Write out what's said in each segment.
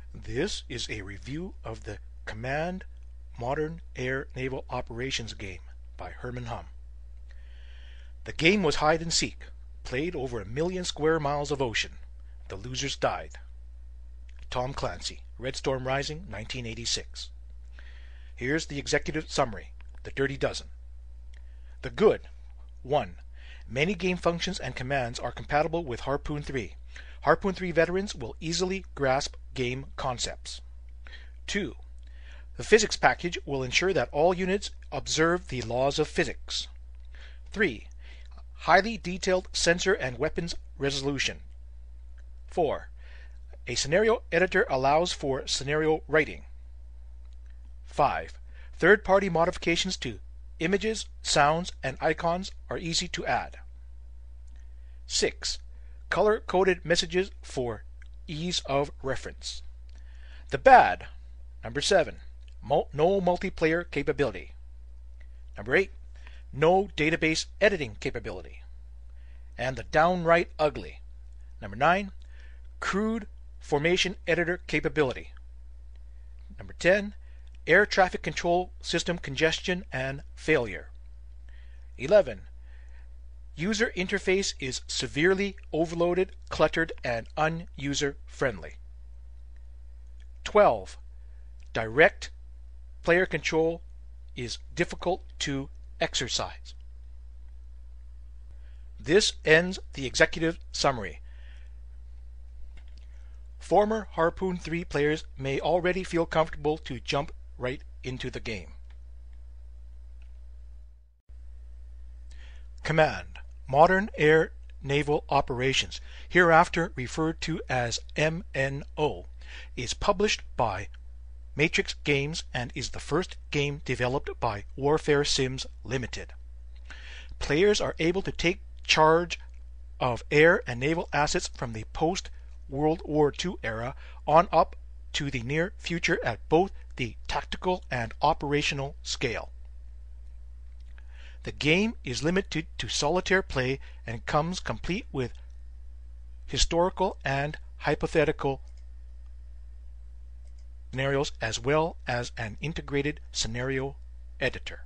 This is a review of the Command Modern Air Naval Operations game by Herman Humm. The game was hide and seek, played over 1,000,000 square miles of ocean. The losers died. Tom Clancy, Red Storm Rising, 1986. Here's the executive summary, the Dirty Dozen. The good. 1. Many game functions and commands are compatible with Harpoon 3. Harpoon 3 veterans will easily grasp game concepts. 2. The physics package will ensure that all units observe the laws of physics. 3. Highly detailed sensor and weapons resolution. 4. A scenario editor allows for scenario writing. 5. Third-party modifications to images, sounds, and icons are easy to add. 6. Color-coded messages for ease of reference. The bad. Number 7. No multiplayer capability. Number 8. No database editing capability. And the downright ugly. Number 9. Crude formation editor capability. Number 10. Air traffic control system congestion and failure. 11. User interface is severely overloaded, cluttered, and un-user-friendly. 12. Direct player control is difficult to exercise. This ends the executive summary. Former Harpoon 3 players may already feel comfortable to jump right into the game. Command Modern Air Naval Operations, hereafter referred to as MNO, is published by Matrix Games and is the first game developed by Warfare Sims Limited. Players are able to take charge of air and naval assets from the post-World War II era on up to the near future at both the tactical and operational scale. The game is limited to solitaire play and comes complete with historical and hypothetical scenarios as well as an integrated scenario editor.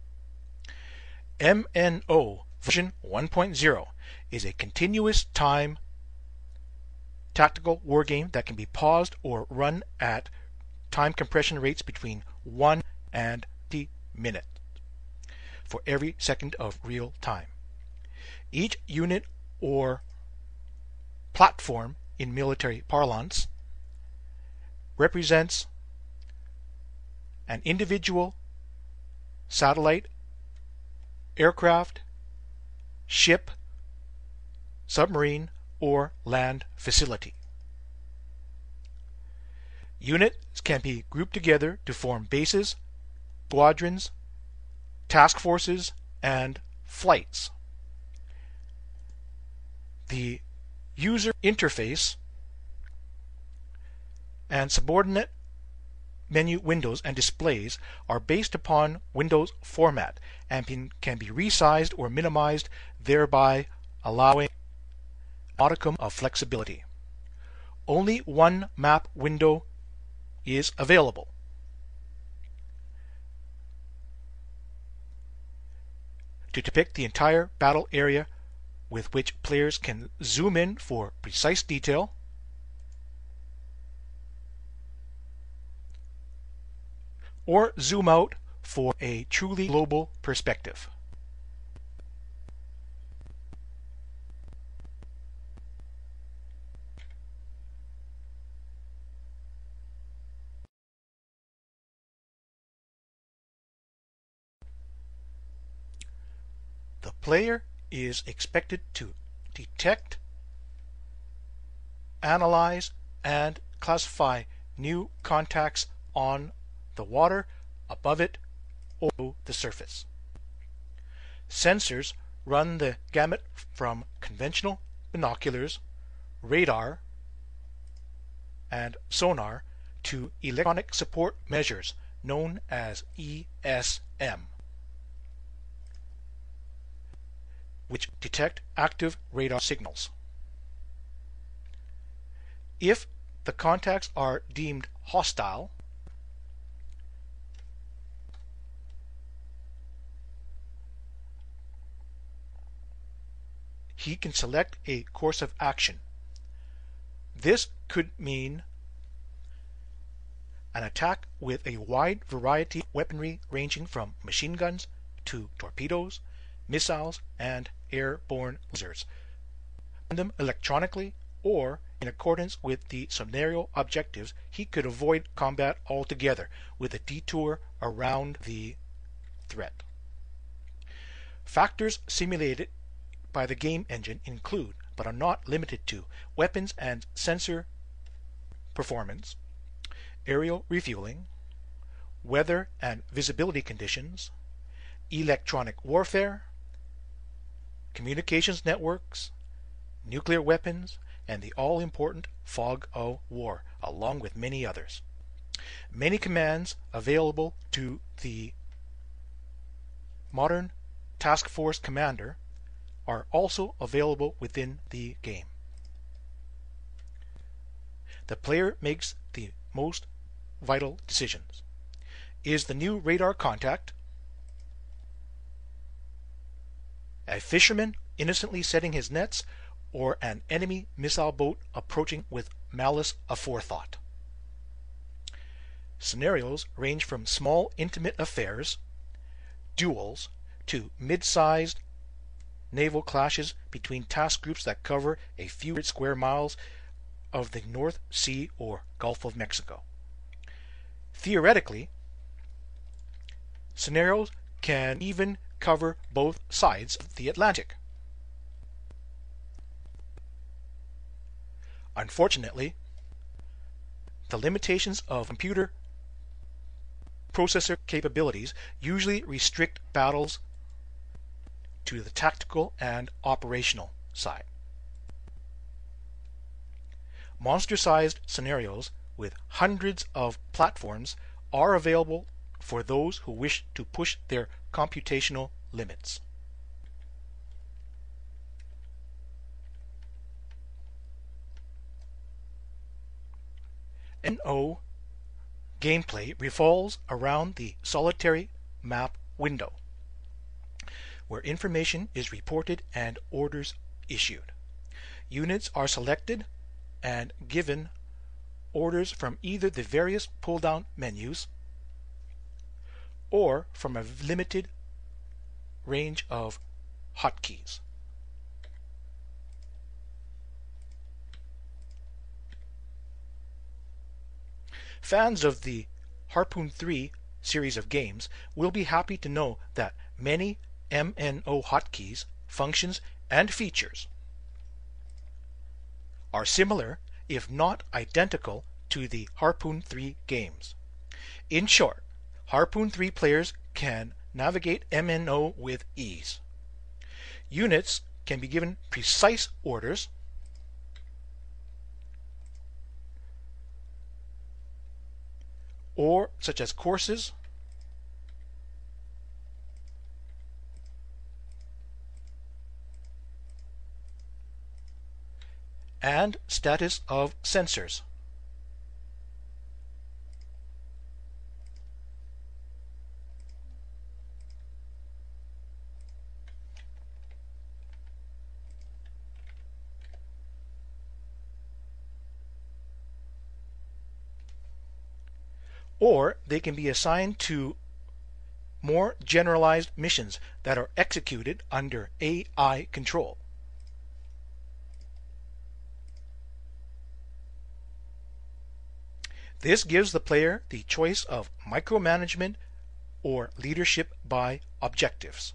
MNO version 1.0 is a continuous time tactical wargame that can be paused or run at time compression rates between 1 and 30 minutes for every second of real time. Each unit or platform in military parlance represents an individual satellite, aircraft, ship, submarine, or land facility. Units can be grouped together to form bases, squadrons, task forces, and flights. The user interface and subordinate menu windows and displays are based upon Windows format and can be resized or minimized, thereby allowing a modicum of flexibility. Only one map window is available. To depict the entire battle area with which players can zoom in for precise detail, or zoom out for a truly global perspective. The player is expected to detect, analyze, and classify new contacts on the water, above it, or below the surface. Sensors run the gamut from conventional binoculars, radar, and sonar to electronic support measures known as ESM, which detect active radar signals. If the contacts are deemed hostile, he can select a course of action. This could mean an attack with a wide variety of weaponry ranging from machine guns to torpedoes, missiles, and airborne lasers. Them electronically, or in accordance with the scenario objectives, he could avoid combat altogether with a detour around the threat. Factors simulated by the game engine include, but are not limited to, weapons and sensor performance, aerial refueling, weather and visibility conditions, electronic warfare, communications networks, nuclear weapons, and the all-important fog of war, along with many others. Many commands available to the modern Task Force Commander are also available within the game. The player makes the most vital decisions. Is the new radar contact a fisherman innocently setting his nets, or an enemy missile boat approaching with malice aforethought? Scenarios range from small intimate affairs, duels, to mid-sized naval clashes between task groups that cover a few hundred square miles of the North Sea or Gulf of Mexico. Theoretically, scenarios can even cover both sides of the Atlantic. Unfortunately, the limitations of computer processor capabilities usually restrict battles to the tactical and operational side. Monster-sized scenarios with hundreds of platforms are available for those who wish to push their computational limits. MMO gameplay revolves around the solitary map window, where information is reported and orders issued. Units are selected and given orders from either the various pull-down menus or from a limited range of hotkeys. Fans of the Harpoon 3 series of games will be happy to know that many MMO hotkeys, functions, and features are similar, if not identical, to the Harpoon 3 games. In short, Harpoon 3 players can navigate MMO with ease. Units can be given precise orders, or such as courses, and status of sensors. Or they can be assigned to more generalized missions that are executed under AI control. This gives the player the choice of micromanagement or leadership by objectives.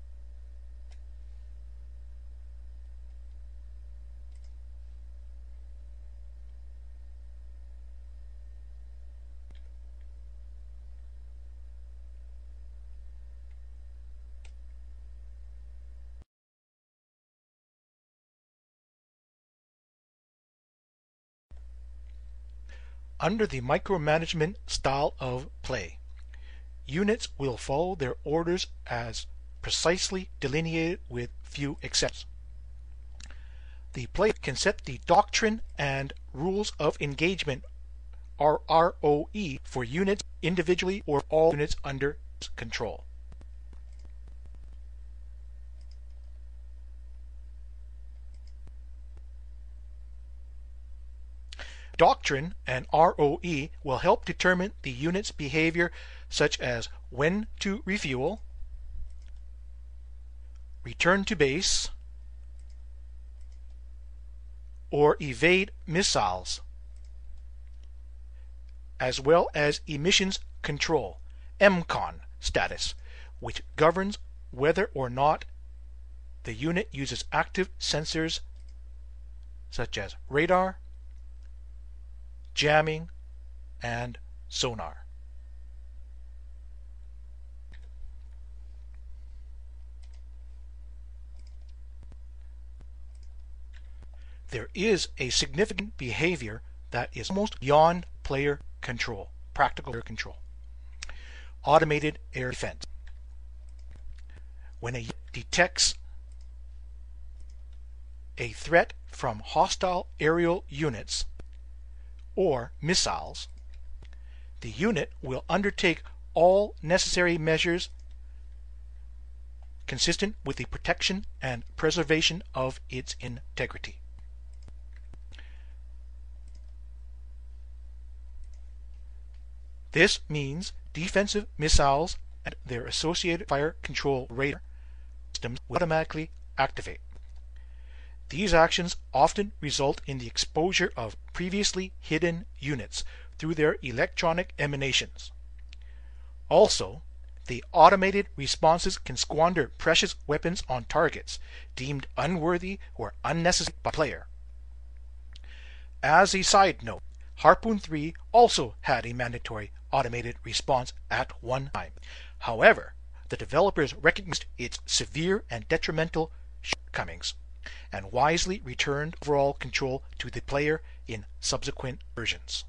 Under the micromanagement style of play, units will follow their orders as precisely delineated with few exceptions. The player can set the doctrine and rules of engagement ROE for units individually or all units under control. Doctrine and ROE will help determine the unit's behavior, such as when to refuel, return to base, or evade missiles, as well as emissions control, MCON status, which governs whether or not the unit uses active sensors such as radar, jamming, and sonar. There is a significant behavior that is almost beyond player control, practical player control. Automated air defense. When a unit detects a threat from hostile aerial units or missiles, the unit will undertake all necessary measures consistent with the protection and preservation of its integrity. This means defensive missiles and their associated fire control radar systems will automatically activate. These actions often result in the exposure of previously hidden units through their electronic emanations. Also, the automated responses can squander precious weapons on targets deemed unworthy or unnecessary by the player. As a side note, Harpoon 3 also had a mandatory automated response at one time. However, the developers recognized its severe and detrimental shortcomings and wisely returned overall control to the player in subsequent versions.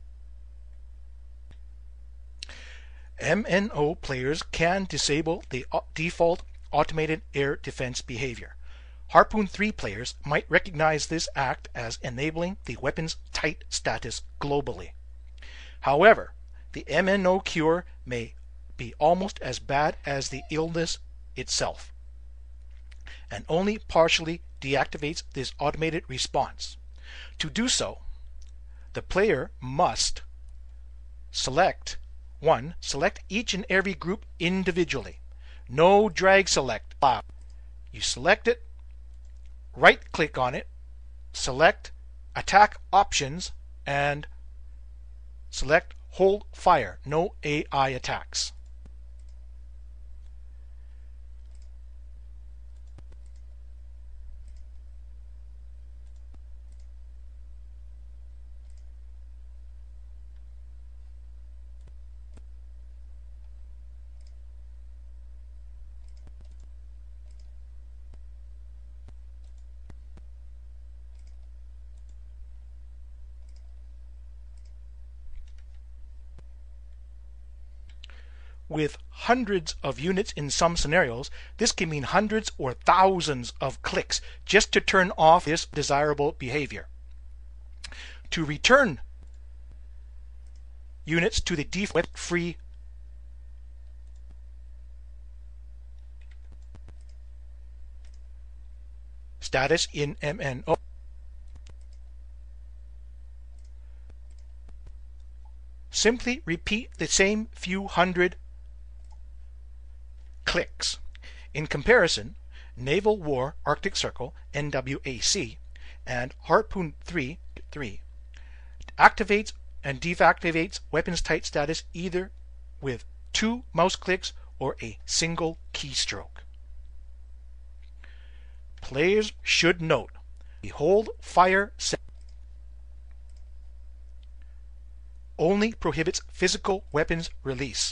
MNO players can disable the default automated air defense behavior. Harpoon 3 players might recognize this act as enabling the weapon's tight status globally. However, the MNO cure may be almost as bad as the illness itself, and only partially deactivates this automated response. To do so, the player must select each and every group individually. No drag select. You select it, right click on it, select attack options, and select hold fire. No AI attacks. With hundreds of units in some scenarios, this can mean hundreds or thousands of clicks just to turn off this desirable behavior. To return units to the default free status in MNO, simply repeat the same few hundred clicks. In comparison, Naval War Arctic Circle NWAC and Harpoon 3 activates and deactivates weapons tight status either with 2 mouse clicks or a single keystroke. Players should note the hold fire setting only prohibits physical weapons release.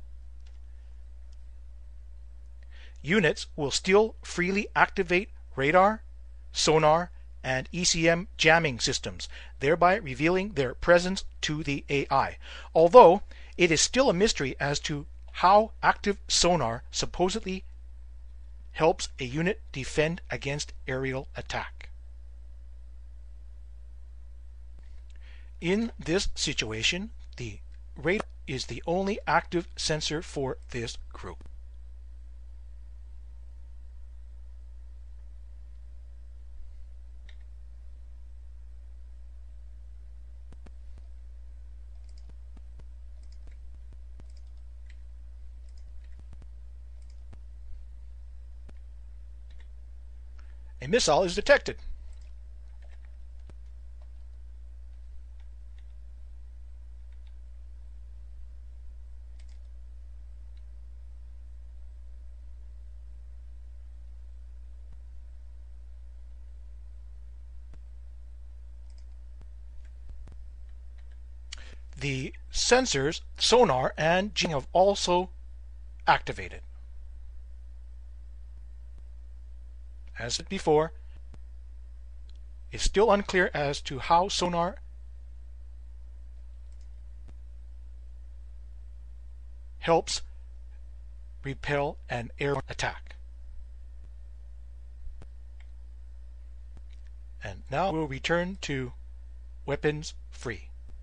Units will still freely activate radar, sonar, and ECM jamming systems, thereby revealing their presence to the AI, although it is still a mystery as to how active sonar supposedly helps a unit defend against aerial attack. In this situation, the radar is the only active sensor for this group. A missile is detected. The sensors, sonar, and GPS have also activated. As said before, it's still unclear as to how sonar helps repel an airborne attack. And now we'll return to weapons free.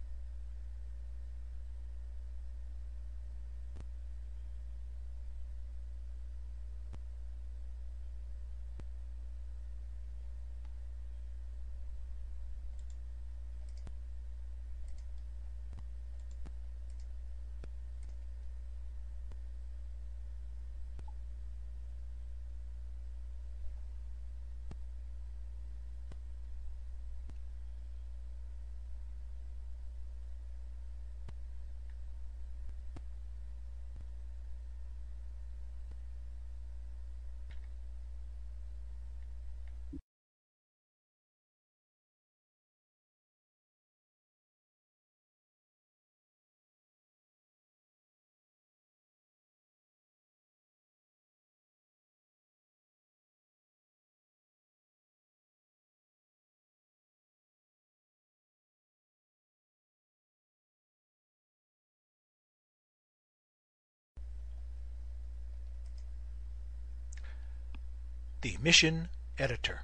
The mission editor.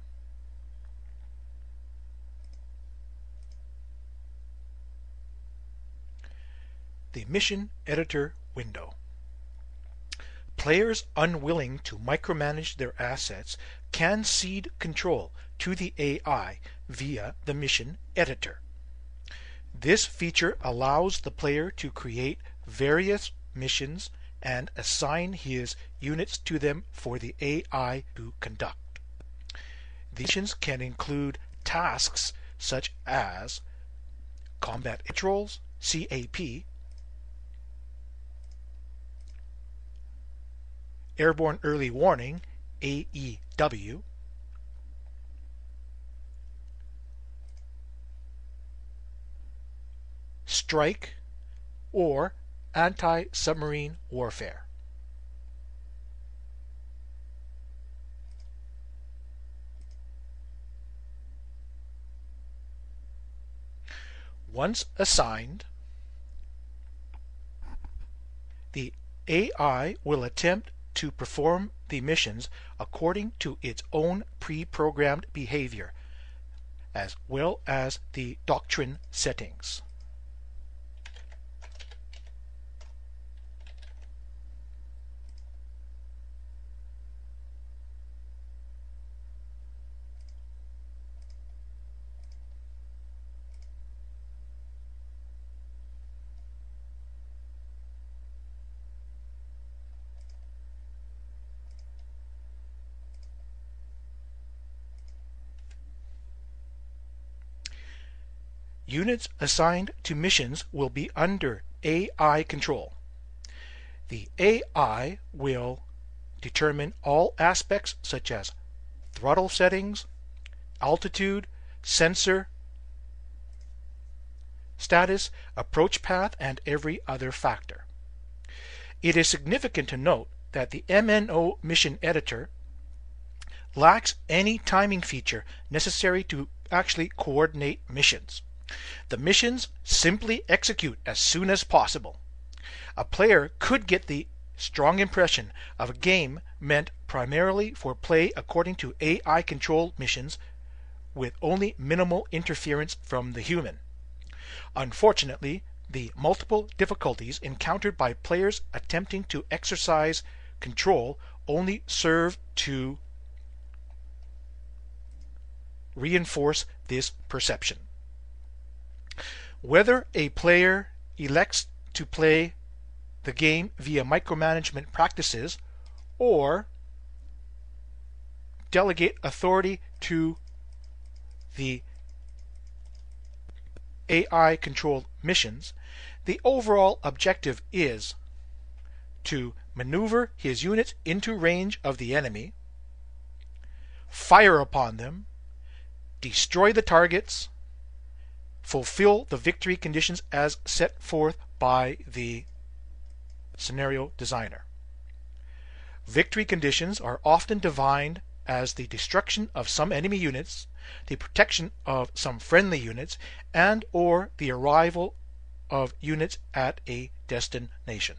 The mission editor window. Players unwilling to micromanage their assets can cede control to the AI via the mission editor. This feature allows the player to create various missions and assign his units to them for the AI to conduct. The missions can include tasks such as combat patrols, CAP, airborne early warning, AEW, strike, or anti-submarine warfare. Once assigned, the AI will attempt to perform the missions according to its own pre-programmed behavior, as well as the doctrine settings. Units assigned to missions will be under AI control. The AI will determine all aspects such as throttle settings, altitude, sensor status, approach path, and every other factor. It is significant to note that the MNO mission editor lacks any timing feature necessary to actually coordinate missions. The missions simply execute as soon as possible. A player could get the strong impression of a game meant primarily for play according to AI-controlled missions with only minimal interference from the human. Unfortunately, the multiple difficulties encountered by players attempting to exercise control only serve to reinforce this perception. Whether a player elects to play the game via micromanagement practices or delegate authority to the AI-controlled missions, the overall objective is to maneuver his units into range of the enemy, fire upon them, destroy the targets, fulfill the victory conditions as set forth by the scenario designer. Victory conditions are often defined as the destruction of some enemy units, the protection of some friendly units, and or the arrival of units at a destination.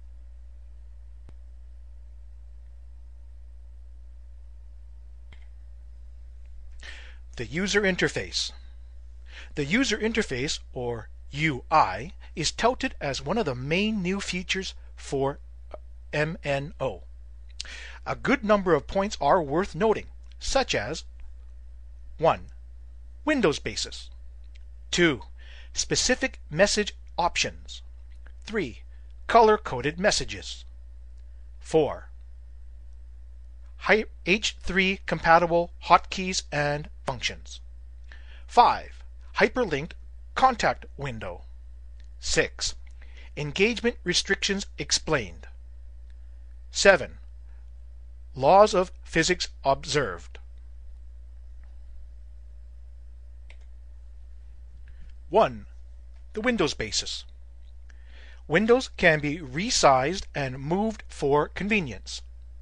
The user interface. The user interface, or UI, is touted as one of the main new features for MNO. A good number of points are worth noting, such as 1. Windows basis. 2. Specific message options. 3. Color-coded messages. 4. H3 compatible hotkeys and functions. 5. Hyperlinked contact window. 6. Engagement restrictions explained. 7. Laws of physics observed. 1. The Windows basis. Windows can be resized and moved for convenience.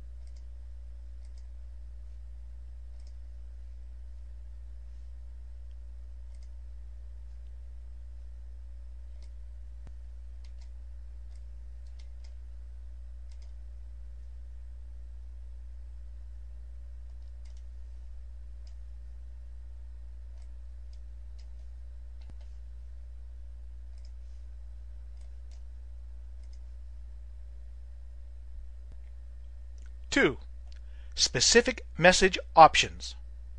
Two, specific message options.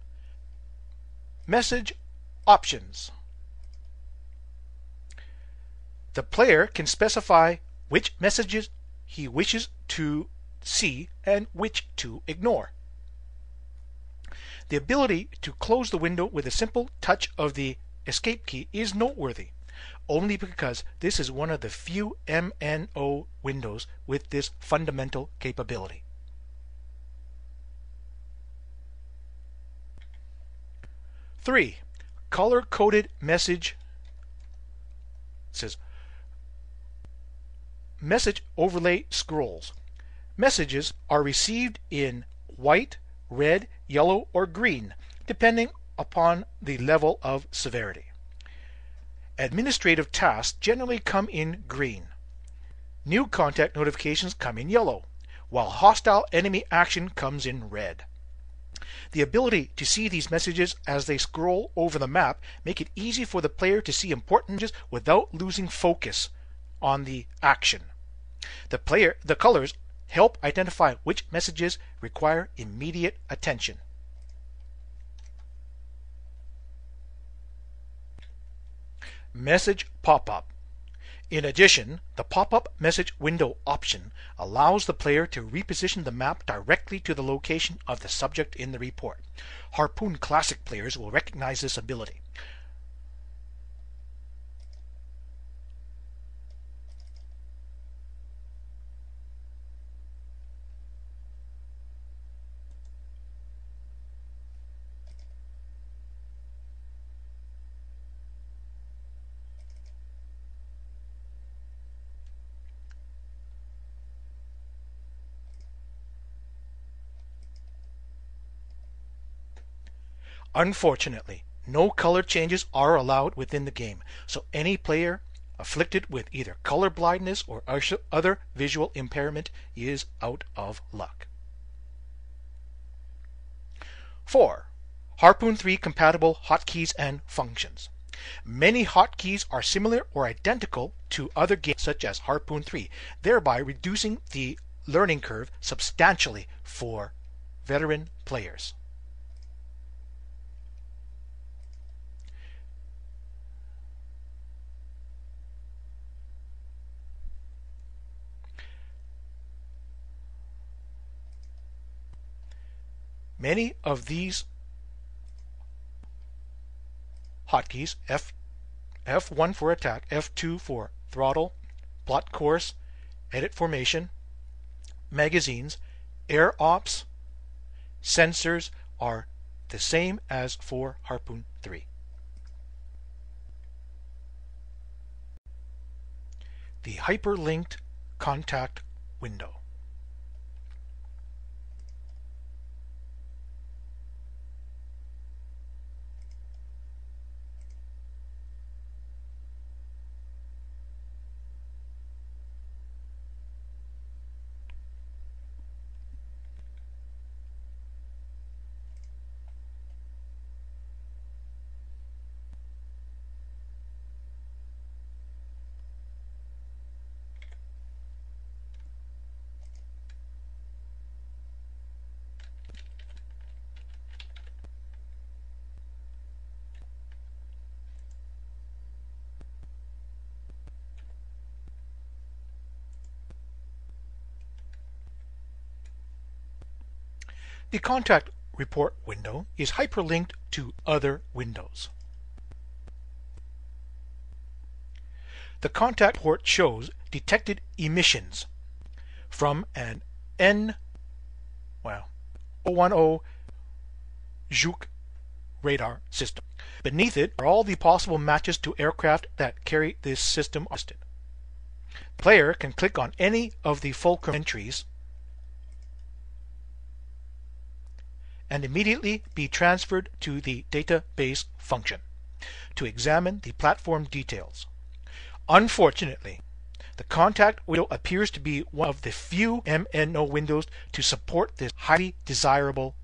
Message options. The player can specify which messages he wishes to see and which to ignore. The ability to close the window with a simple touch of the escape key is noteworthy, only because this is one of the few MNO windows with this fundamental capability. 3. Color-coded message. It says message overlay scrolls. Messages are received in white, red, yellow, or green, depending upon the level of severity. Administrative tasks generally come in green. New contact notifications come in yellow, while hostile enemy action comes in red. The ability to see these messages as they scroll over the map make it easy for the player to see important messages without losing focus on the action. The colors help identify which messages require immediate attention. Message pop-up. In addition, the pop-up message window option allows the player to reposition the map directly to the location of the subject in the report. Harpoon Classic players will recognize this ability. Unfortunately, no color changes are allowed within the game, so any player afflicted with either color blindness or other visual impairment is out of luck. 4. Harpoon 3 compatible hotkeys and functions. Many hotkeys are similar or identical to other games such as Harpoon 3, thereby reducing the learning curve substantially for veteran players. Many of these hotkeys, F1 for attack, F2 for throttle, plot course, edit formation, magazines, air ops, sensors, are the same as for Harpoon 3. The hyperlinked contact window. The contact report window is hyperlinked to other windows. The contact report shows detected emissions from an N 010 Zhuk radar system. Beneath it are all the possible matches to aircraft that carry this system listed. The player can click on any of the fulcrum entries and immediately be transferred to the database function to examine the platform details. Unfortunately, the contact window appears to be one of the few MNO windows to support this highly desirable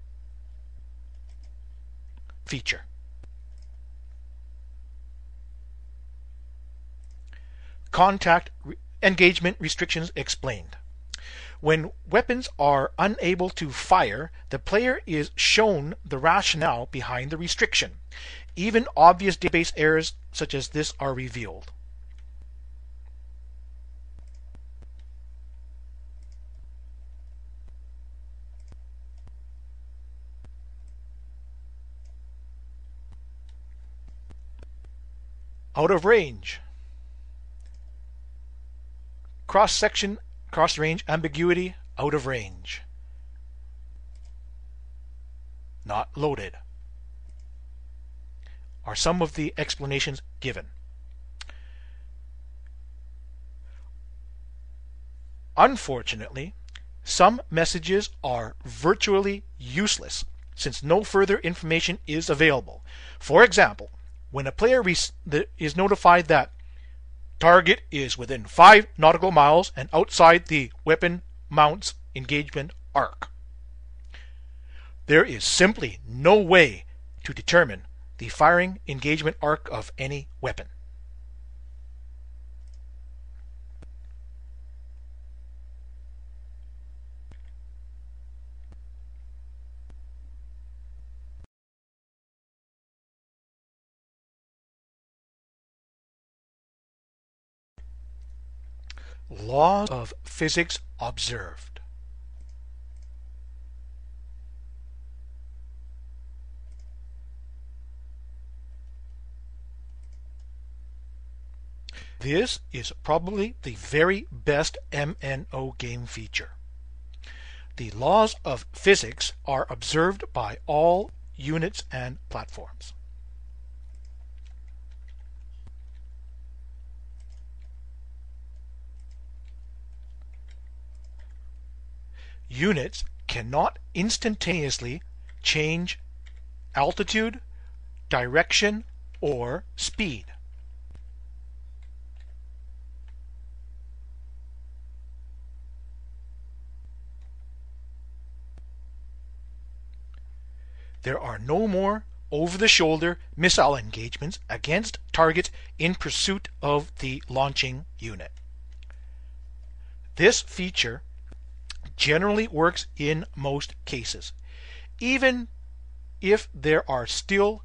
feature. Contact engagement restrictions explained. When weapons are unable to fire, the player is shown the rationale behind the restriction. Even obvious database errors such as this are revealed. Out of range. Cross-section, cross-range ambiguity, out of range. Not loaded are some of the explanations given. Unfortunately, some messages are virtually useless since no further information is available. For example, when a player is notified that target is within 5 nautical miles and outside the weapon mount's engagement arc, there is simply no way to determine the firing engagement arc of any weapon. Laws of physics observed. This is probably the very best MNO game feature. The laws of physics are observed by all units and platforms. Units cannot instantaneously change altitude, direction, or speed. There are no more over-the-shoulder missile engagements against targets in pursuit of the launching unit. This feature generally works in most cases, even if there are still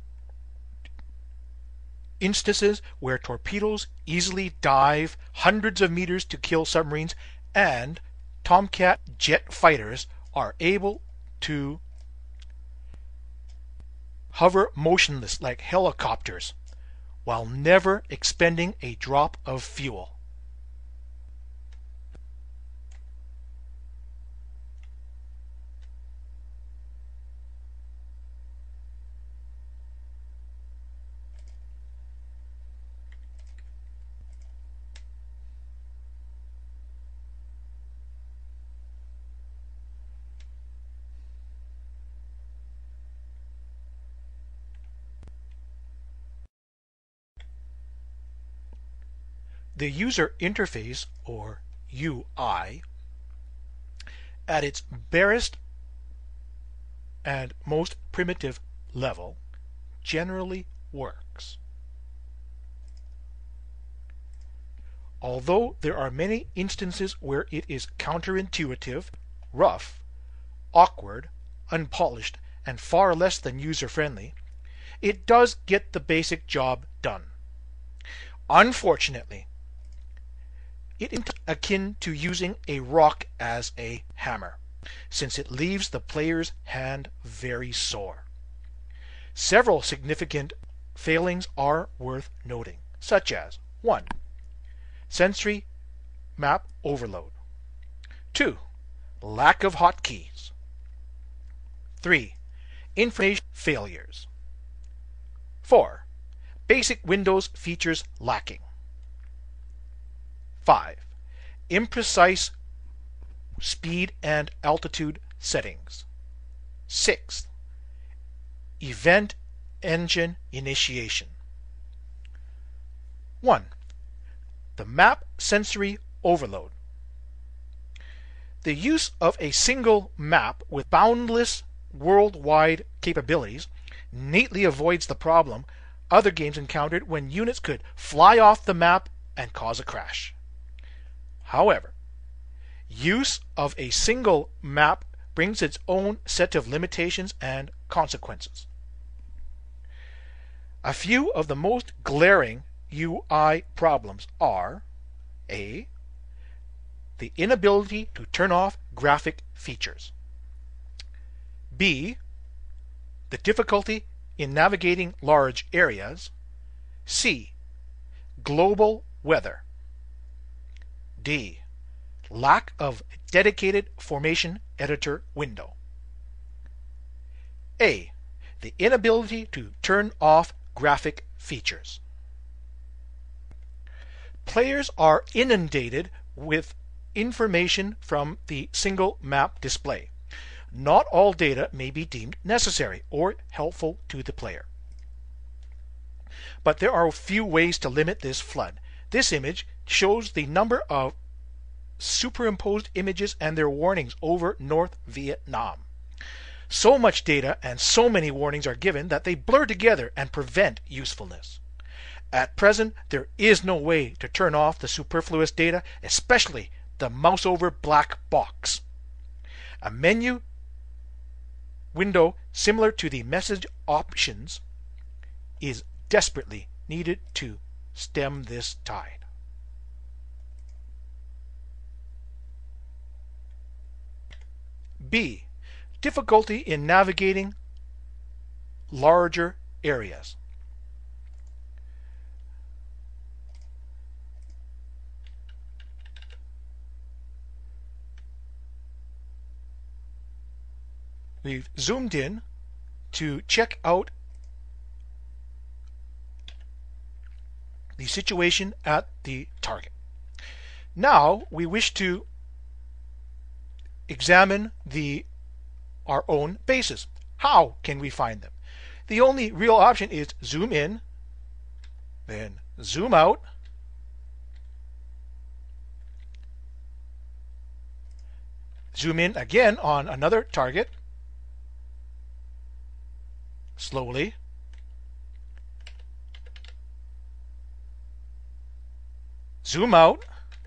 instances where torpedoes easily dive hundreds of meters to kill submarines and Tomcat jet fighters are able to hover motionless like helicopters while never expending a drop of fuel. The user interface, or UI, at its barest and most primitive level, generally works. Although there are many instances where it is counterintuitive, rough, awkward, unpolished, and far less than user-friendly, it does get the basic job done. Unfortunately, it is akin to using a rock as a hammer, since it leaves the player's hand very sore. Several significant failings are worth noting, such as 1. Sensory map overload. 2. Lack of hotkeys. 3. Information failures. 4. Basic Windows features lacking. 5. Imprecise speed and altitude settings. 6. Event engine initiation. 1. The map sensory overload. The use of a single map with boundless worldwide capabilities neatly avoids the problem other games encountered when units could fly off the map and cause a crash. However, use of a single map brings its own set of limitations and consequences. A few of the most glaring UI problems are: A. The inability to turn off graphic features. B. The difficulty in navigating large areas. C. Global weather. D. Lack of dedicated formation editor window. A. The inability to turn off graphic features. Players are inundated with information from the single map display. Not all data may be deemed necessary or helpful to the player. But there are few ways to limit this flood. This image shows the number of superimposed images and their warnings over North Vietnam. So much data and so many warnings are given that they blur together and prevent usefulness. At present, there is no way to turn off the superfluous data, especially the mouse over black box. A menu window similar to the message options is desperately needed to stem this tide. B. Difficulty in navigating larger areas. We've zoomed in to check out the situation at the target. Now we wish to examine our own bases. How can we find them? The only real option is zoom in, then zoom out, zoom in again on another target, slowly, zoom out,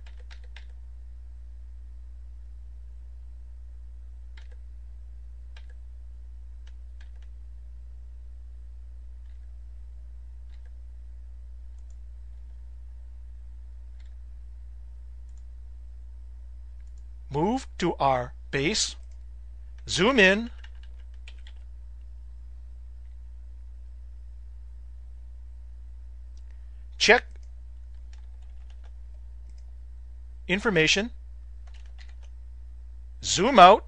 move to our base, zoom in, check information, zoom out,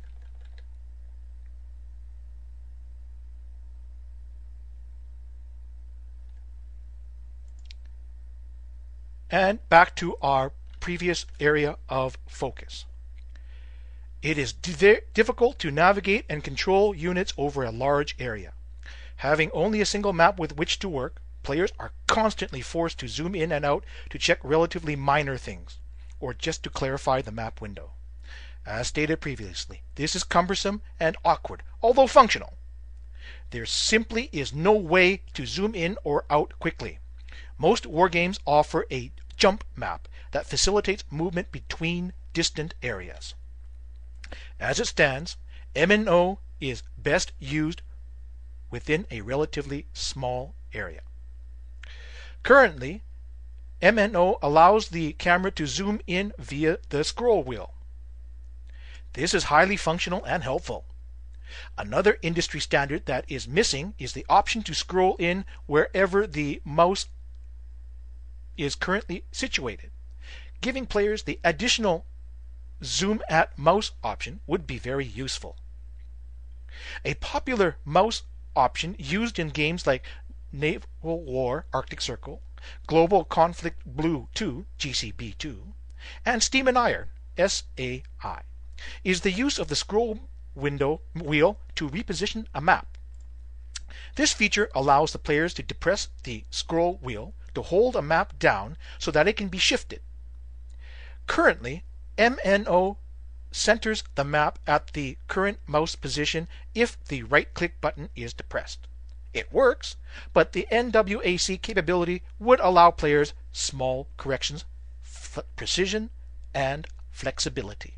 and back to our previous area of focus. It is difficult to navigate and control units over a large area. Having only a single map with which to work, players are constantly forced to zoom in and out to check relatively minor things, or just to clarify the map window. As stated previously, this is cumbersome and awkward, although functional. There simply is no way to zoom in or out quickly. Most wargames offer a jump map that facilitates movement between distant areas. As it stands, MNO is best used within a relatively small area. Currently, MNO allows the camera to zoom in via the scroll wheel. This is highly functional and helpful. Another industry standard that is missing is the option to scroll in wherever the mouse is currently situated. Giving players the additional zoom at mouse option would be very useful. A popular mouse option used in games like Naval War Arctic Circle, Global Conflict Blue 2 GCB2, and Steam and Iron SAI is the use of the scroll wheel to reposition a map. This feature allows the players to depress the scroll wheel to hold a map down so that it can be shifted. Currently, MNO centers the map at the current mouse position if the right-click button is depressed. It works, but the NWAC capability would allow players small corrections, precision, and flexibility.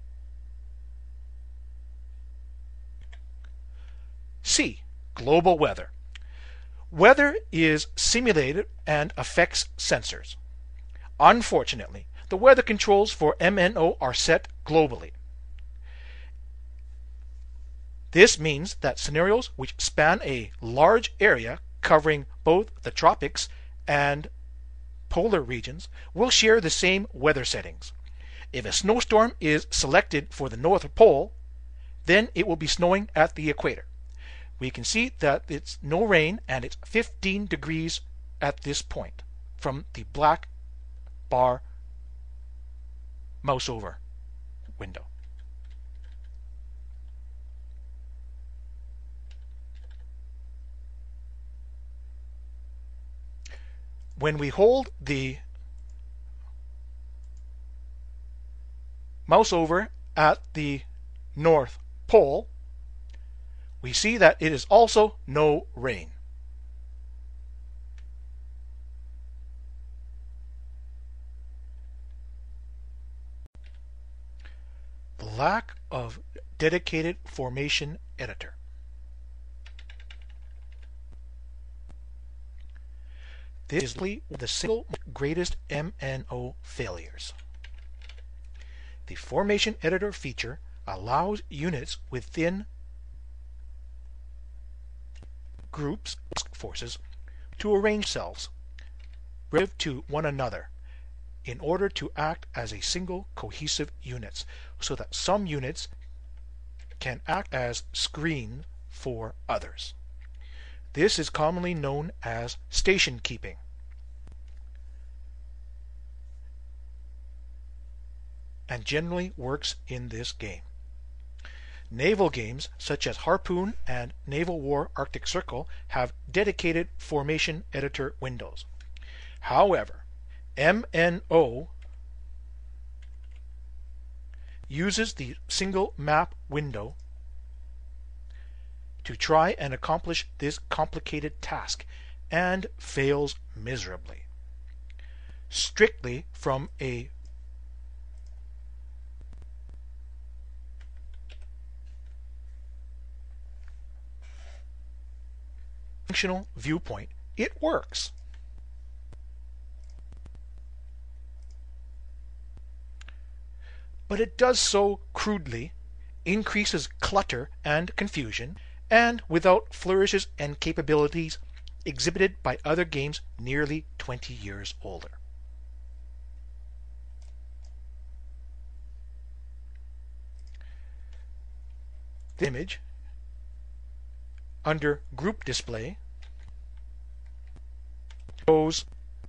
C. Global weather. Weather is simulated and affects sensors. Unfortunately, the weather controls for MNO are set globally. This means that scenarios which span a large area covering both the tropics and polar regions will share the same weather settings. If a snowstorm is selected for the North Pole, then it will be snowing at the equator. We can see that it's no rain and it's 15 degrees at this point from the black bar mouse over window. When we hold the mouse over at the North Pole, we see that it is also no rain. The lack of dedicated formation editor. This is the single greatest MNO failures. The formation editor feature allows units within groups, forces, to arrange themselves relative to one another in order to act as a single cohesive unit, so that some units can act as screen for others. This is commonly known as station keeping. And generally works in this game. Naval games such as Harpoon and Naval War Arctic Circle have dedicated formation editor windows. However, MNO uses the single map window to try and accomplish this complicated task and fails miserably. strictly from a functional viewpoint, it works. But it does so crudely, increases clutter and confusion, and without flourishes and capabilities exhibited by other games nearly 20 years older. The image under Group Display shows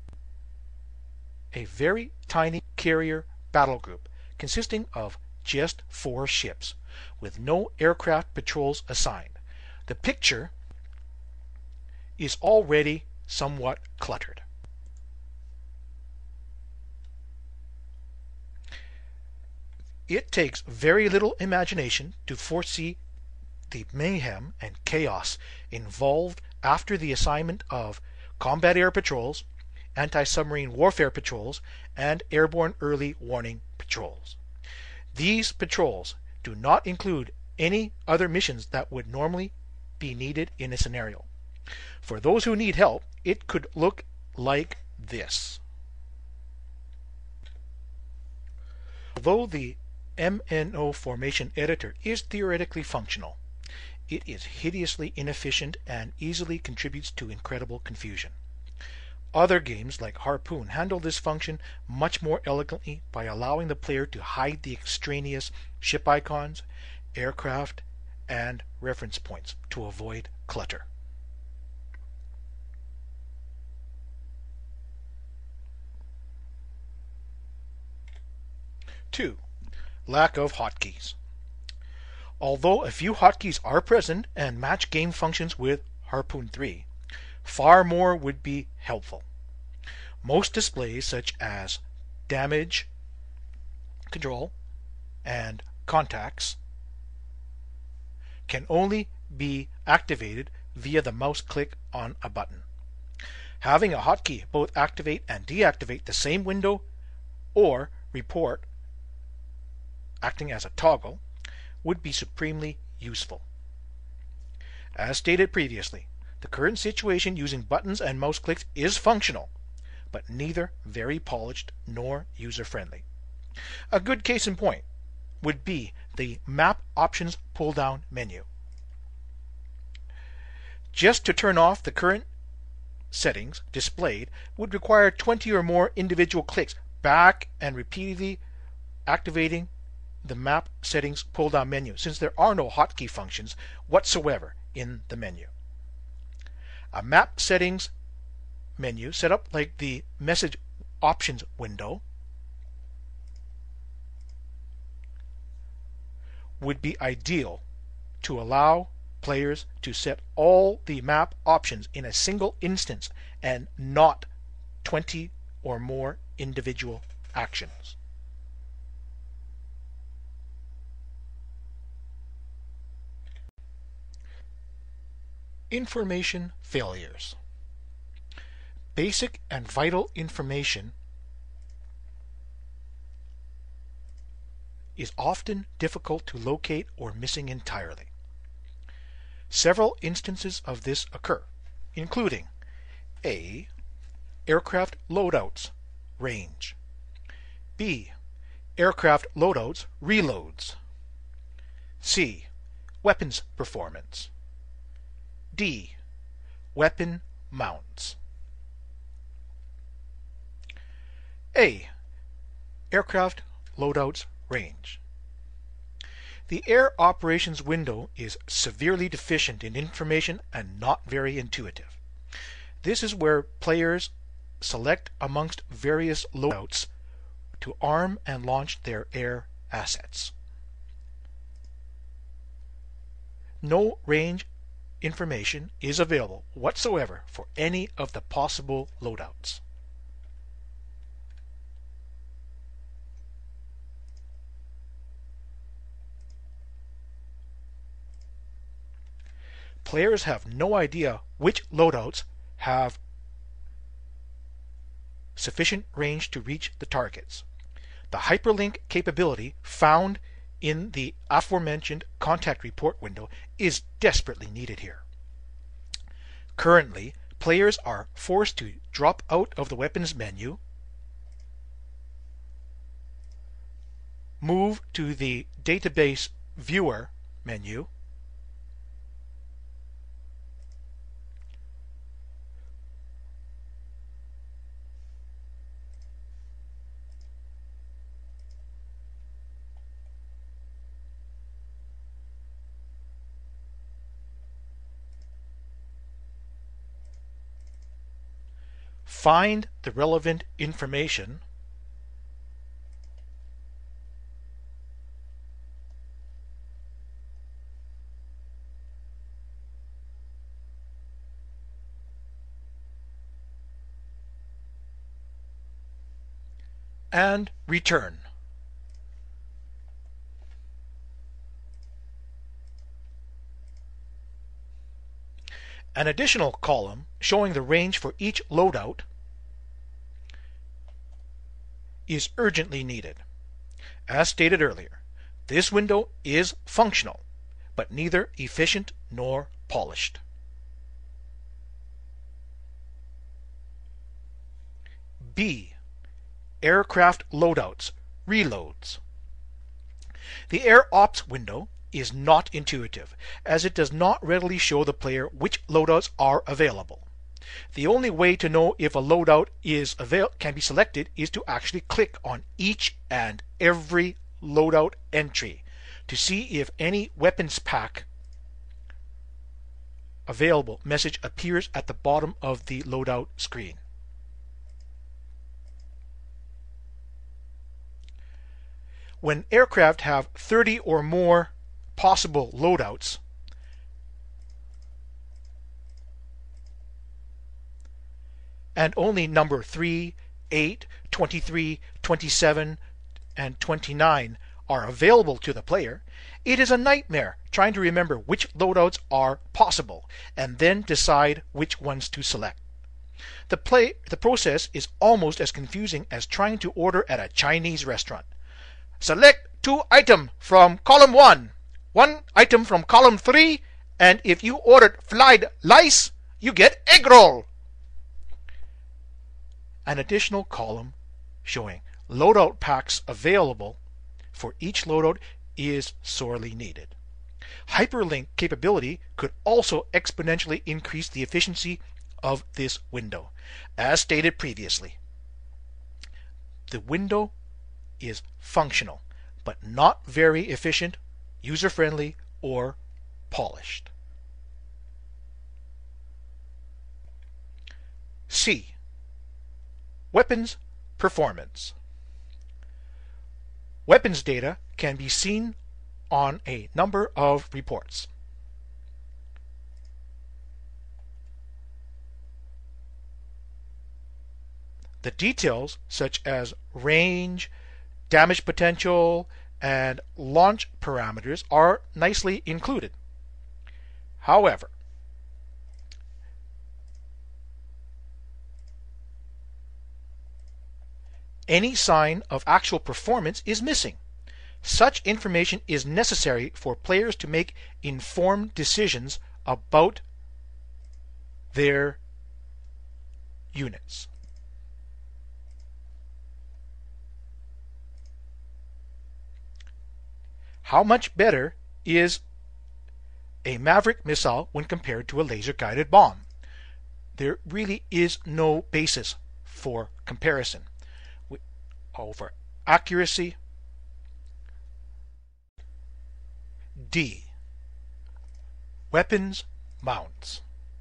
a very tiny carrier battle group consisting of just 4 ships, with no aircraft patrols assigned. The picture is already somewhat cluttered. It takes very little imagination to foresee the mayhem and chaos involved after the assignment of combat air patrols, anti-submarine warfare patrols, and airborne early warning patrols. These patrols do not include any other missions that would normally be needed in a scenario. For those who need help, it could look like this. Although the MNO formation editor is theoretically functional, it is hideously inefficient and easily contributes to incredible confusion. Other games like Harpoon handle this function much more elegantly by allowing the player to hide the extraneous ship icons, aircraft, and reference points to avoid clutter. Two, lack of hotkeys. Although a few hotkeys are present and match game functions with Harpoon 3, far more would be helpful. Most displays such as damage, control, and contacts can only be activated via the mouse click on a button. Having a hotkey both activate and deactivate the same window or report acting as a toggle would be supremely useful. As stated previously, the current situation using buttons and mouse clicks is functional, but neither very polished nor user-friendly. A good case in point would be the Map Options pull-down menu. Just to turn off the current settings displayed would require 20 or more individual clicks back and repeatedly activating the Map Settings pull-down menu, since there are no hotkey functions whatsoever in the menu. A Map Settings menu set up like the Message Options window would be ideal to allow players to set all the map options in a single instance and not 20 or more individual actions. Information failures. Basic and vital information is often difficult to locate or missing entirely. Several instances of this occur, including A. Aircraft loadouts, range. B. Aircraft loadouts, reloads. C. Weapons performance. D. Weapon mounts. A. Aircraft loadouts range. The air operations window is severely deficient in information and not very intuitive. This is where players select amongst various loadouts to arm and launch their air assets. No range information is available whatsoever for any of the possible loadouts. Players have no idea which loadouts have sufficient range to reach the targets. The hyperlink capability found in the aforementioned contact report window is desperately needed here. Currently, players are forced to drop out of the weapons menu, move to the database viewer menu, find the relevant information, and return. An additional column showing the range for each loadout is urgently needed. As stated earlier, this window is functional, but neither efficient nor polished. B. Aircraft loadouts, reloads. The Air Ops window is not intuitive, as it does not readily show the player which loadouts are available. The only way to know if a loadout can be selected is to actually click on each and every loadout entry to see if any weapons pack available message appears at the bottom of the loadout screen. When aircraft have 30 or more possible loadouts, and only number 3, 8, 23, 27, and 29 are available to the player, it is a nightmare trying to remember which loadouts are possible and then decide which ones to select. The process is almost as confusing as trying to order at a Chinese restaurant. Select 2 items from column 1, 1 item from column 3, and if you ordered fried rice, you get egg roll. An additional column showing loadout packs available for each loadout is sorely needed. Hyperlink capability could also exponentially increase the efficiency of this window. As stated previously, the window is functional, but not very efficient, user-friendly, or polished. C. Weapons performance. Weapons data can be seen on a number of reports. The details such as range, damage potential, and launch parameters are nicely included. However, any sign of actual performance is missing. Such information is necessary for players to make informed decisions about their units. How much better is a Maverick missile when compared to a laser-guided bomb? There really is no basis for comparison. Over accuracy. D. Weapons mounts.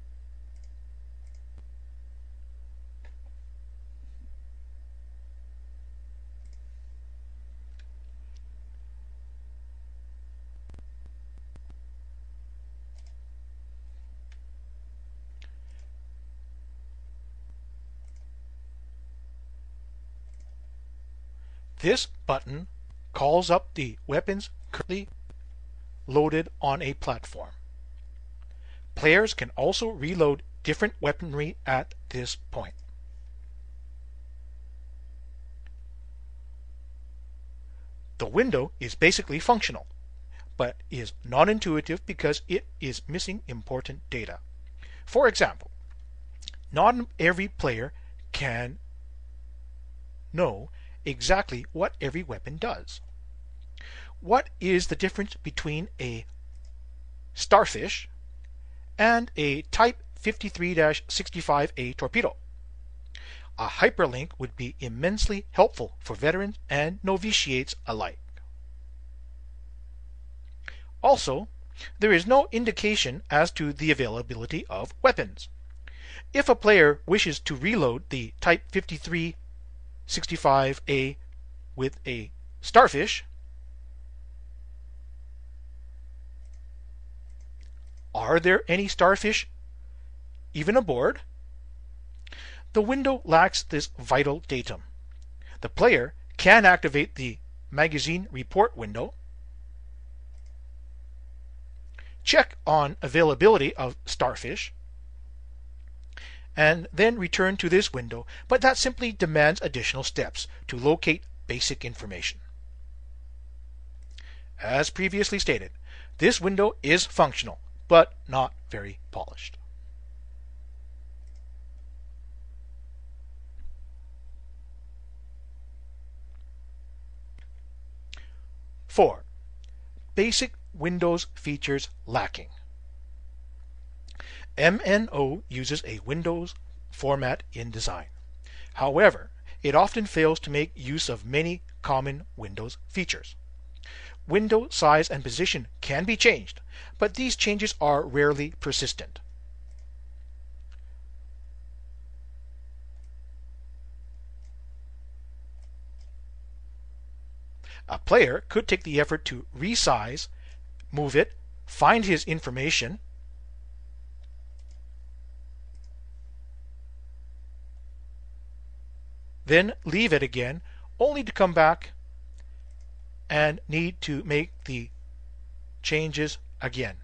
This button calls up the weapons currently loaded on a platform. Players can also reload different weaponry at this point. The window is basically functional, but is non-intuitive because it is missing important data. For example, not every player can know exactly what every weapon does. What is the difference between a Starfish and a Type 53-65A torpedo? A hyperlink would be immensely helpful for veterans and novitiates alike. Also, there is no indication as to the availability of weapons. If a player wishes to reload the Type 53-65A with a Starfish, are there any Starfish even aboard? The window lacks this vital datum. The player can activate the magazine report window, check on availability of Starfish, and then return to this window, but that simply demands additional steps to locate basic information. As previously stated, this window is functional, but not very polished. Four, basic Windows features lacking. MNO uses a Windows format in design. However, it often fails to make use of many common Windows features. Window size and position can be changed, but these changes are rarely persistent. A player could take the effort to resize, move it, find his information, then leave it again, only to come back and need to make the changes again.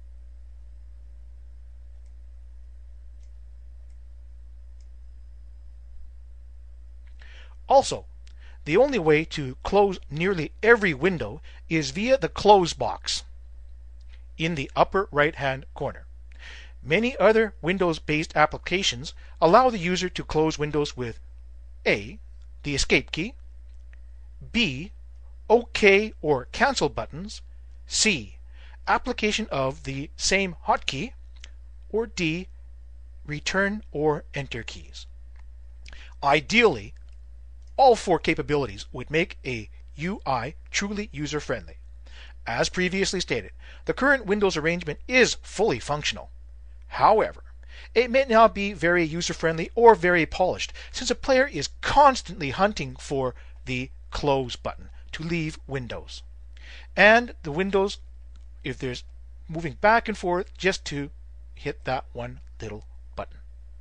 Also, the only way to close nearly every window is via the close box in the upper right-hand corner. Many other Windows-based applications allow the user to close windows with A, the escape key, B, OK or cancel buttons, C, application of the same hotkey, or D, return or enter keys. Ideally, all four capabilities would make a UI truly user-friendly. As previously stated, the current Windows arrangement is fully functional. However, it may not be very user-friendly or very polished, since a player is constantly hunting for the close button to leave Windows. And the Windows, if there's moving back and forth just to hit that one little button.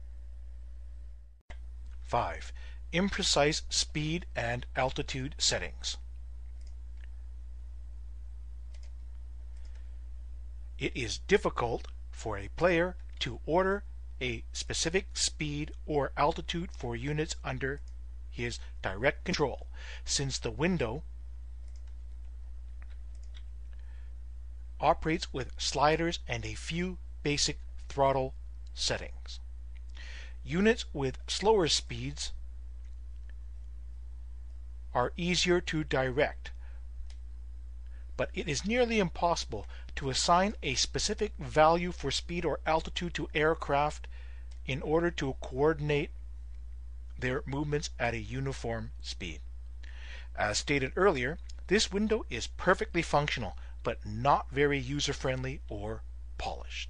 5. Imprecise speed and altitude settings. It is difficult for a player to order a specific speed or altitude for units under his direct control, since the window operates with sliders and a few basic throttle settings. Units with slower speeds are easier to direct, but it is nearly impossible to assign a specific value for speed or altitude to aircraft in order to coordinate their movements at a uniform speed. As stated earlier, this window is perfectly functional, but not very user-friendly or polished.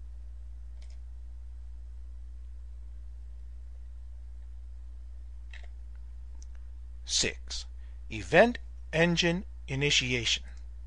Six, event engine initiation.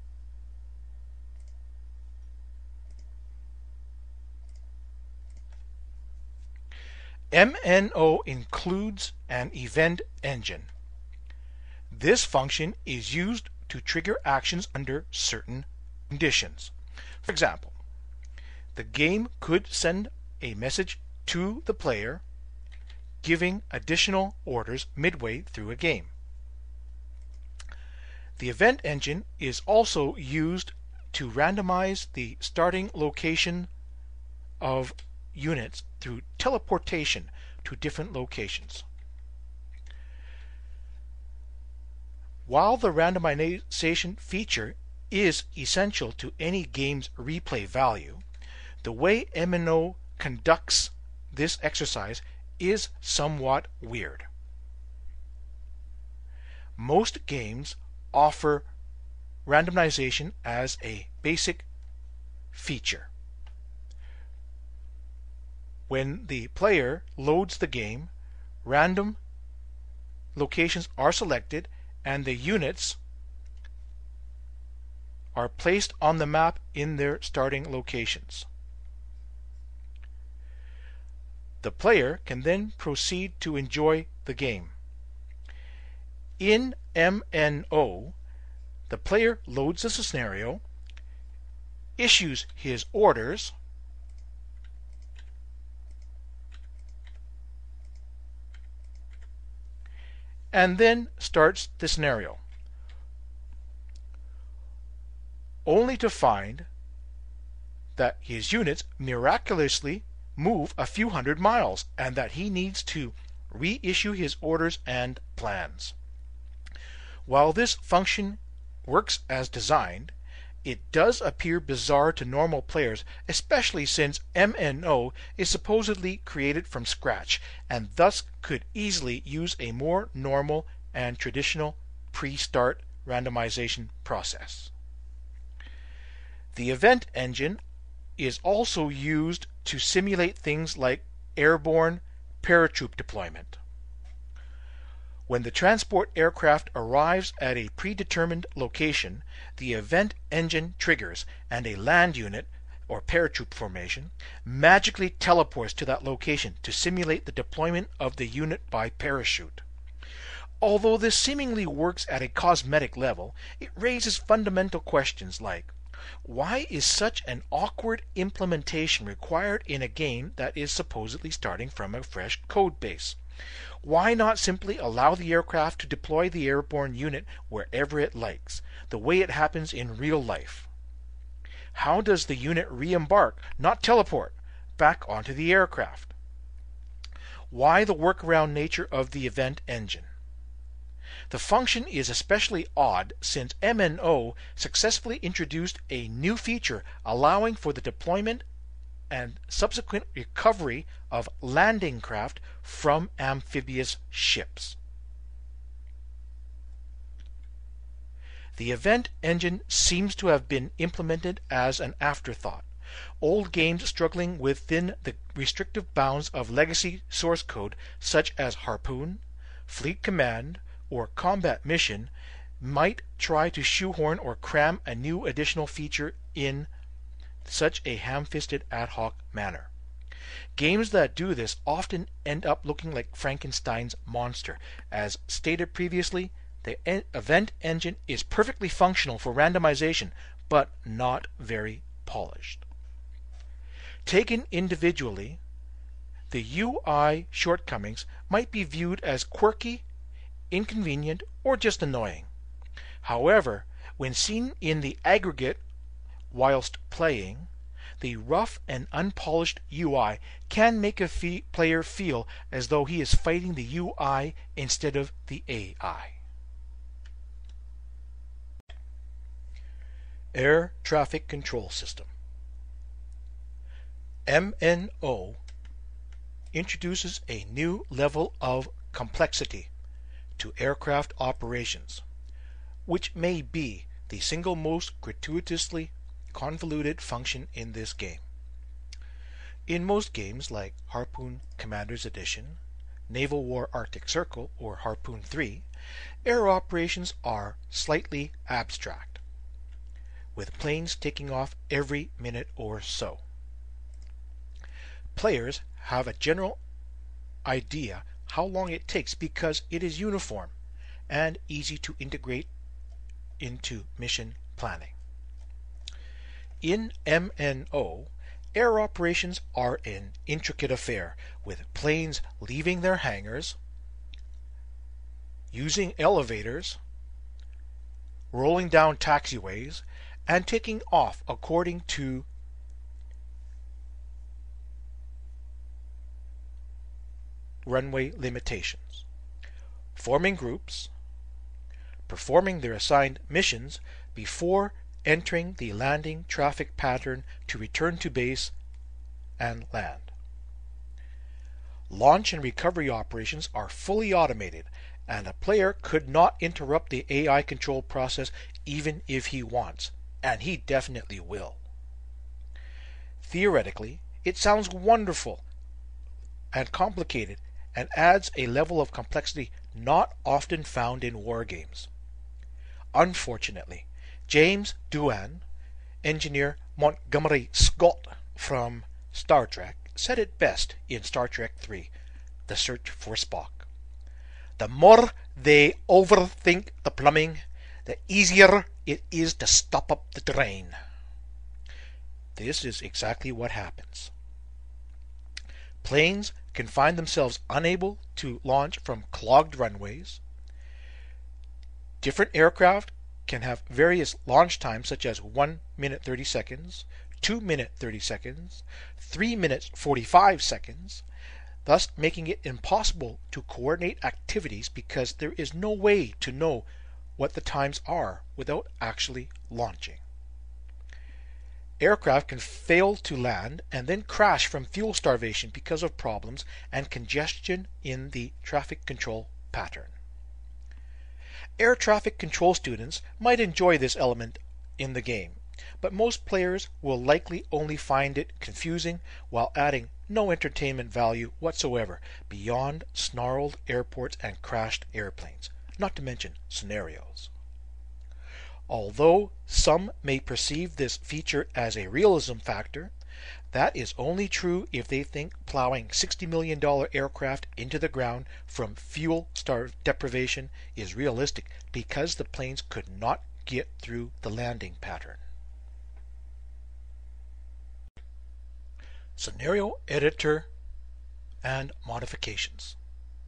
MNO includes an event engine. This function is used to trigger actions under certain conditions. For example, the game could send a message to the player giving additional orders midway through a game. The event engine is also used to randomize the starting location of units through teleportation to different locations. While the randomization feature is essential to any game's replay value, the way MNO conducts this exercise is somewhat weird. Most games offer randomization as a basic feature. When the player loads the game, random locations are selected and the units are placed on the map in their starting locations. The player can then proceed to enjoy the game. In MNO, the player loads the scenario, issues his orders, and then starts the scenario, only to find that his units miraculously move a few hundred miles and that he needs to reissue his orders and plans. While this function works as designed, it does appear bizarre to normal players, especially since MNO is supposedly created from scratch and thus could easily use a more normal and traditional pre-start randomization process. The event engine is also used to simulate things like airborne paratroop deployment. When the transport aircraft arrives at a predetermined location, the event engine triggers and a land unit, or paratroop formation, magically teleports to that location to simulate the deployment of the unit by parachute. Although this seemingly works at a cosmetic level, it raises fundamental questions like, why is such an awkward implementation required in a game that is supposedly starting from a fresh code base? Why not simply allow the aircraft to deploy the airborne unit wherever it likes, the way it happens in real life? How does the unit re-embark, not teleport, back onto the aircraft? Why the workaround nature of the event engine? The function is especially odd since MNO successfully introduced a new feature allowing for the deployment and subsequent recovery of landing craft from amphibious ships. The event engine seems to have been implemented as an afterthought. Old games struggling within the restrictive bounds of legacy source code such as Harpoon, Fleet Command, or Combat Mission might try to shoehorn or cram a new additional feature in such a ham-fisted ad hoc manner. Games that do this often end up looking like Frankenstein's monster. As stated previously, the event engine is perfectly functional for randomization, but not very polished. Taken individually, the UI shortcomings might be viewed as quirky, inconvenient, or just annoying. However, when seen in the aggregate whilst playing, the rough and unpolished UI can make a player feel as though he is fighting the UI instead of the AI. Air Traffic Control System. MNO introduces a new level of complexity to aircraft operations, which may be the single most gratuitously convoluted function in this game. In most games like Harpoon Commander's Edition, Naval War Arctic Circle, or Harpoon 3, air operations are slightly abstract, with planes taking off every minute or so. Players have a general idea how long it takes because it is uniform and easy to integrate into mission planning. In MNO, air operations are an intricate affair, with planes leaving their hangars, using elevators, rolling down taxiways, and taking off according to runway limitations, forming groups, performing their assigned missions before entering the landing traffic pattern to return to base and land. Launch and recovery operations are fully automated, and a player could not interrupt the AI control process even if he wants, and he definitely will. Theoretically, it sounds wonderful and complicated and adds a level of complexity not often found in war games. Unfortunately, James Doohan, engineer Montgomery Scott from Star Trek, said it best in Star Trek III, The Search for Spock. The more they overthink the plumbing, the easier it is to stop up the drain. This is exactly what happens. Planes can find themselves unable to launch from clogged runways. Different aircraft can have various launch times such as 1 minute 30 seconds, 2 minute 30 seconds, 3 minutes 45 seconds, thus making it impossible to coordinate activities because there is no way to know what the times are without actually launching. Aircraft can fail to land and then crash from fuel starvation because of problems and congestion in the traffic control pattern. Air traffic control students might enjoy this element in the game, but most players will likely only find it confusing while adding no entertainment value whatsoever beyond snarled airports and crashed airplanes, not to mention scenarios. Although some may perceive this feature as a realism factor, that is only true if they think plowing $60 million aircraft into the ground from fuel deprivation is realistic because the planes could not get through the landing pattern. Scenario editor and modifications.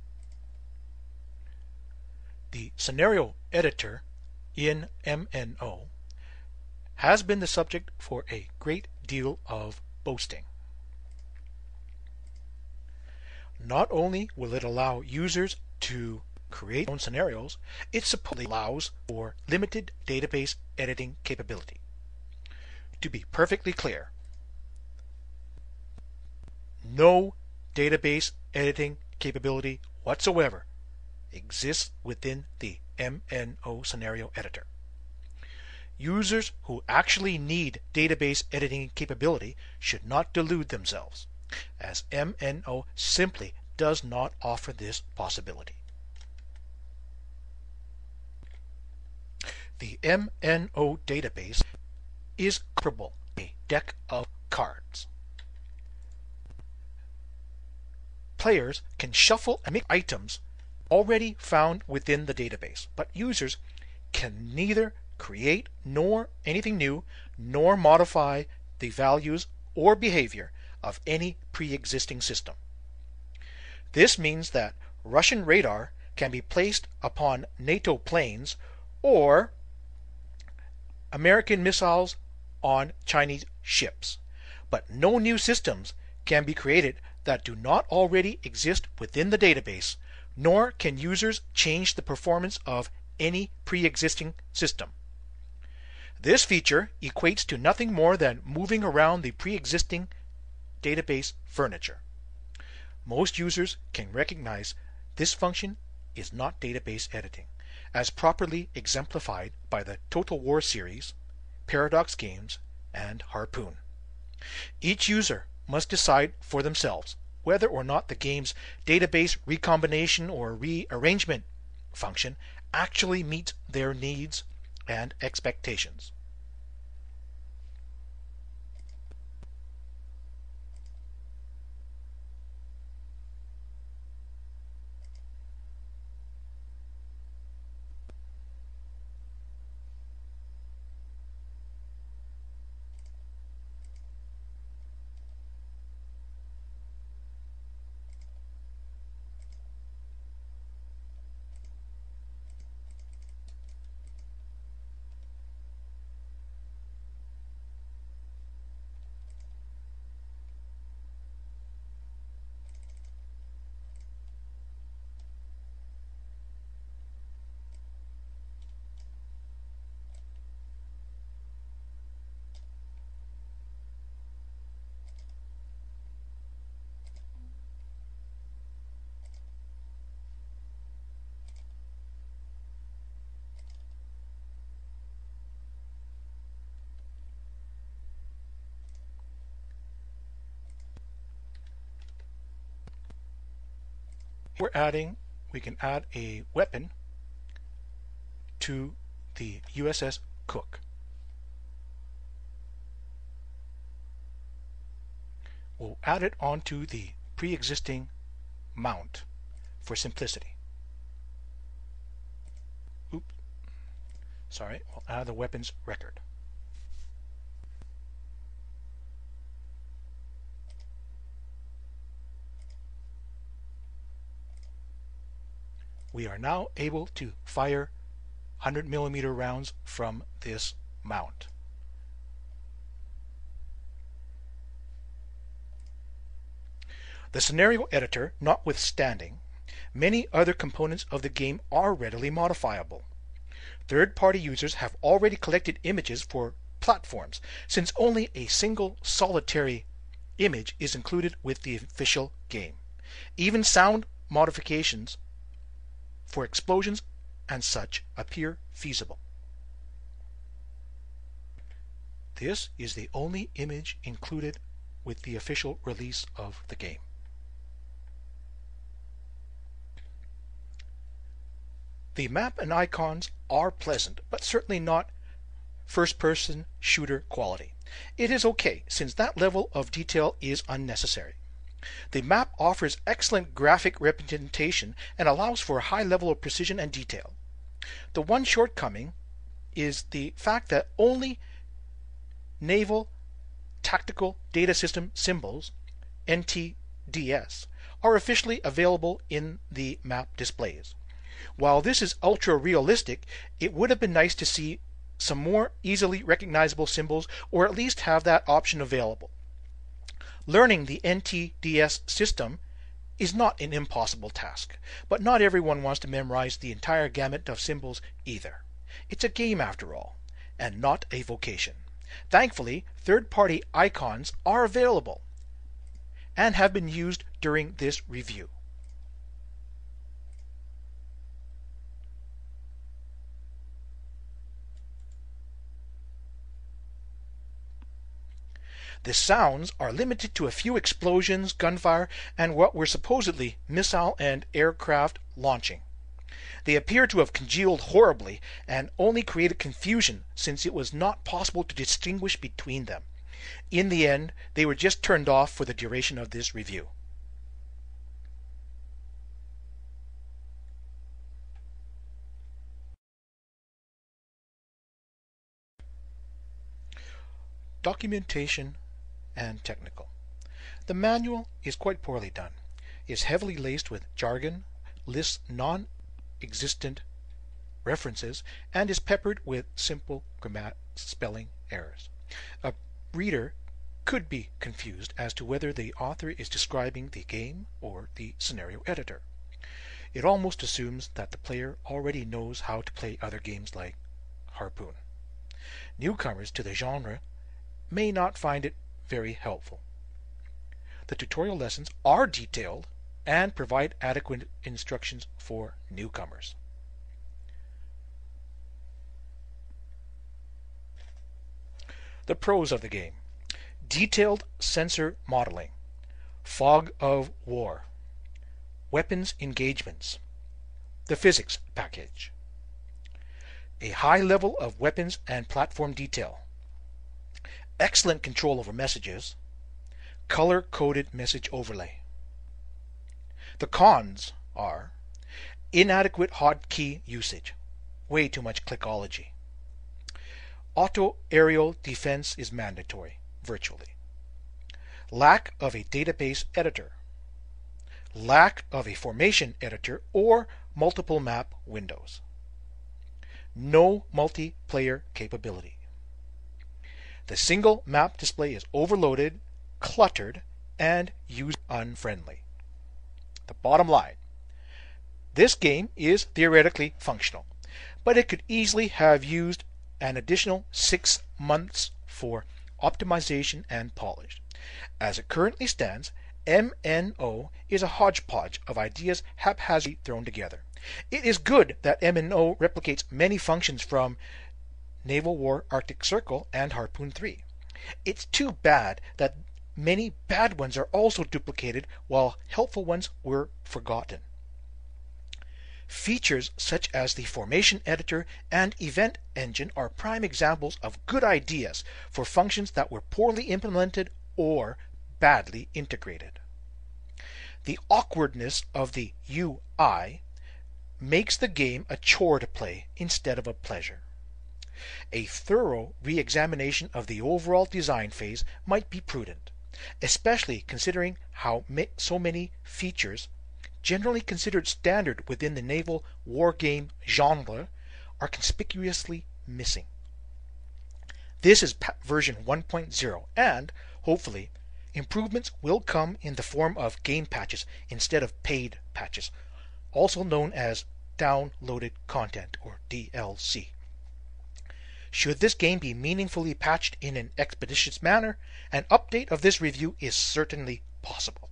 The scenario editor in MNO has been the subject for a great deal of boasting. Not only will it allow users to create their own scenarios, it supposedly allows for limited database editing capability. To be perfectly clear, no database editing capability whatsoever exists within the MNO scenario editor. Users who actually need database editing capability should not delude themselves, as MNO simply does not offer this possibility. The MNO database is comparable to a deck of cards. Players can shuffle and mix items already found within the database, but users can neither create nor anything new, nor modify the values or behavior of any pre-existing system. This means that Russian radar can be placed upon NATO planes or American missiles on Chinese ships, but no new systems can be created that do not already exist within the database, nor can users change the performance of any pre-existing system. This feature equates to nothing more than moving around the pre-existing database furniture. Most users can recognize this function is not database editing, as properly exemplified by the Total War series, Paradox Games, and Harpoon. Each user must decide for themselves whether or not the game's database recombination or rearrangement function actually meets their needs and expectations. we can add a weapon to the USS Cook. We'll add it onto the pre-existing mount for simplicity. We'll add the weapons record. We are now able to fire 100mm rounds from this mount. The scenario editor notwithstanding, many other components of the game are readily modifiable. Third-party users have already collected images for platforms, since only a single solitary image is included with the official game. Even sound modifications for explosions and such appear feasible. This is the only image included with the official release of the game. The map and icons are pleasant, but certainly not first-person shooter quality. It is okay, since that level of detail is unnecessary. The map offers excellent graphic representation and allows for a high level of precision and detail. The one shortcoming is the fact that only Naval Tactical Data System symbols, NTDS, are officially available in the map displays. While this is ultra realistic, it would have been nice to see some more easily recognizable symbols, or at least have that option available. Learning the NTDS system is not an impossible task, but not everyone wants to memorize the entire gamut of symbols either. It's a game after all, and not a vocation. Thankfully, third-party icons are available and have been used during this review. The sounds are limited to a few explosions, gunfire, and what were supposedly missile and aircraft launching. They appear to have congealed horribly and only created confusion, since it was not possible to distinguish between them. In the end, they were just turned off for the duration of this review. Documentation and technical. The manual is quite poorly done, is heavily laced with jargon, lists non-existent references, and is peppered with simple spelling errors. A reader could be confused as to whether the author is describing the game or the scenario editor. It almost assumes that the player already knows how to play other games like Harpoon. Newcomers to the genre may not find it very helpful. The tutorial lessons are detailed and provide adequate instructions for newcomers. The pros of the game: detailed sensor modeling, fog of war, weapons engagements, the physics package, a high level of weapons and platform detail, excellent control over messages, color-coded message overlay. The cons are inadequate hotkey usage, way too much clickology. Auto aerial defense is mandatory, virtually. Lack of a database editor. Lack of a formation editor or multiple map windows. No multiplayer capability. The single map display is overloaded, cluttered, and user-unfriendly. The bottom line: this game is theoretically functional, but it could easily have used an additional 6 months for optimization and polish. As it currently stands, MNO is a hodgepodge of ideas haphazardly thrown together. It is good that MNO replicates many functions from Naval War Arctic Circle and Harpoon 3. It's too bad that many bad ones are also duplicated while helpful ones were forgotten. Features such as the formation editor and event engine are prime examples of good ideas for functions that were poorly implemented or badly integrated. The awkwardness of the UI makes the game a chore to play instead of a pleasure. A thorough re-examination of the overall design phase might be prudent, especially considering how so many features, generally considered standard within the naval wargame genre, are conspicuously missing. This is version 1.0, and hopefully improvements will come in the form of game patches instead of paid patches, also known as downloaded content or DLC. Should this game be meaningfully patched in an expeditious manner, an update of this review is certainly possible.